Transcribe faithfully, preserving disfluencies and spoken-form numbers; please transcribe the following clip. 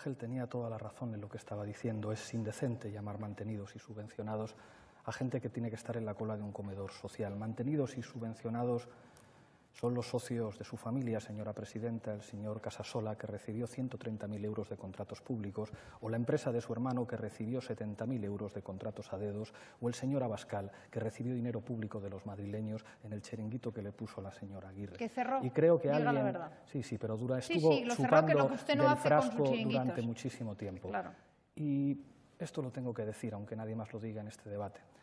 Ángel tenía toda la razón en lo que estaba diciendo. Es indecente llamar mantenidos y subvencionados a gente que tiene que estar en la cola de un comedor social. Mantenidos y subvencionados son los socios de su familia, señora presidenta, el señor Casasola, que recibió ciento treinta mil euros de contratos públicos, o la empresa de su hermano, que recibió setenta mil euros de contratos a dedos, o el señor Abascal, que recibió dinero público de los madrileños en el chiringuito que le puso la señora Aguirre. Que cerró, y creo que diga alguien, la verdad. Sí, sí, pero dura, Sí, estuvo sí, lo cerró, chupando que lo que usted no del hace con sus frasco chiringuitos. durante muchísimo tiempo. Claro. Y esto lo tengo que decir, aunque nadie más lo diga en este debate.